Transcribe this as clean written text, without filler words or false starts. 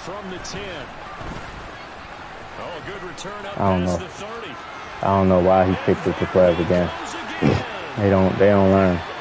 from the 10. Oh, a good return up I don't past know. the 30. I don't know why he picked up the play again. They don't learn.